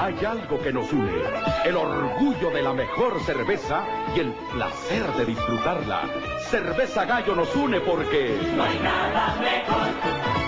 Hay algo que nos une, el orgullo de la mejor cerveza y el placer de disfrutarla. Cerveza Gallo nos une porque... no hay nada mejor